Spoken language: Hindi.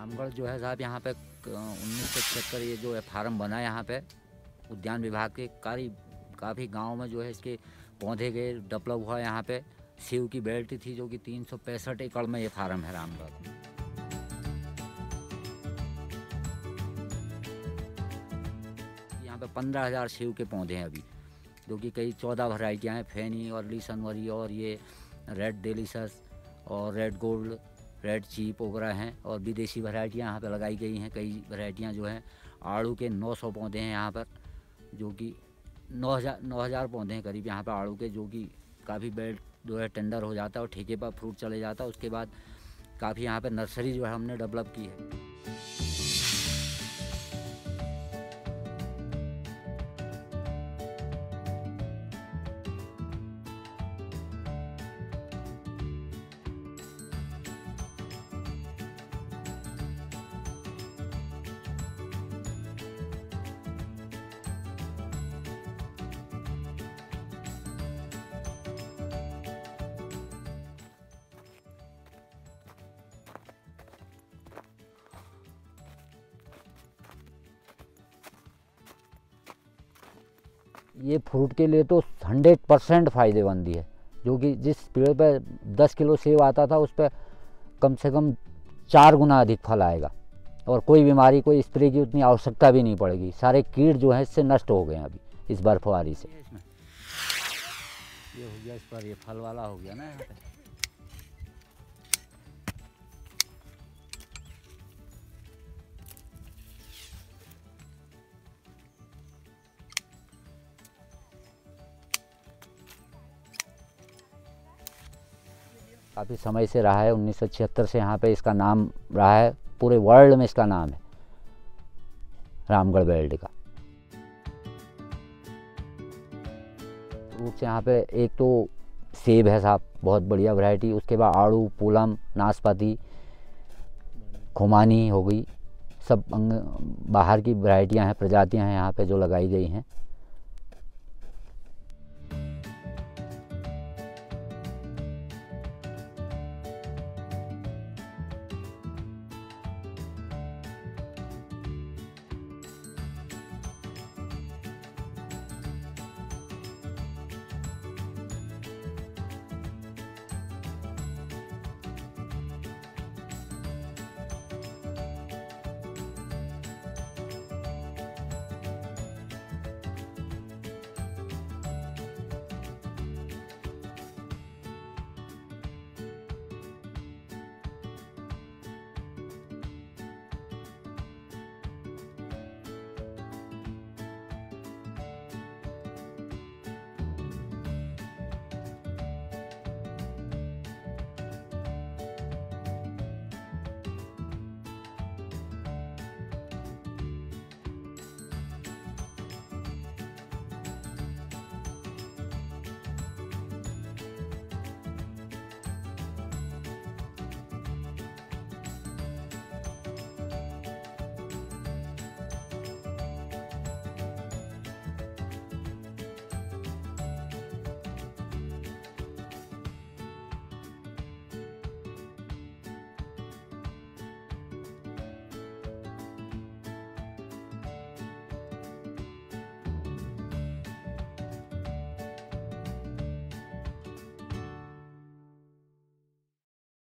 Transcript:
रामगढ़ जो है साहब, यहाँ पे 1976 ये जो है फार्म बना यहाँ पे उद्यान विभाग के काफ़ी गांव में जो है इसके पौधे गए, डेवलप हुआ। यहाँ पे सेव की बेल्ट थी जो कि 365 एकड़ में ये फार्म है रामगढ़। यहाँ पे 15,000 सेव के पौधे हैं अभी, जो कि कई 14 वैरायटियाँ हैं, फैनी और लीसनवरी और ये रेड डेलिशस और रेड गोल्ड, रेड चीप वगैरह हैं। और विदेशी वैरायटियाँ यहाँ पे लगाई गई हैं। कई वैरायटियाँ जो हैं, आड़ू के 900 पौधे हैं यहाँ पर, जो कि 9,000 पौधे हैं करीब यहाँ पर आड़ू के, जो कि काफ़ी बेल्ट जो है टेंडर हो जाता है और ठेके पर फ्रूट चले जाता है। उसके बाद काफ़ी यहाँ पे नर्सरी जो है हमने डेवलप की है। ये फ्रूट के लिए तो 100% फ़ायदेमंद है, जो कि जिस पेड़ पर 10 किलो सेब आता था उस पर कम से कम 4 गुना अधिक फल आएगा। और कोई बीमारी, कोई स्प्रे की उतनी आवश्यकता भी नहीं पड़ेगी। सारे कीट जो हैं इससे नष्ट हो गए हैं अभी इस बर्फबारी से। ये हो गया, इस पर ये फल वाला हो गया ना यहाँ पे। काफ़ी समय से रहा है, 1976 से यहाँ पे इसका नाम रहा है, पूरे वर्ल्ड में इसका नाम है रामगढ़ बेल्ट का। फ्रूट्स यहाँ पे एक तो सेब है साहब, बहुत बढ़िया वैरायटी। उसके बाद आड़ू, पूलम, नाशपाती, खुमानी हो गई, सब बाहर की वैरायटियाँ हैं, प्रजातियाँ हैं यहाँ पे जो लगाई गई हैं।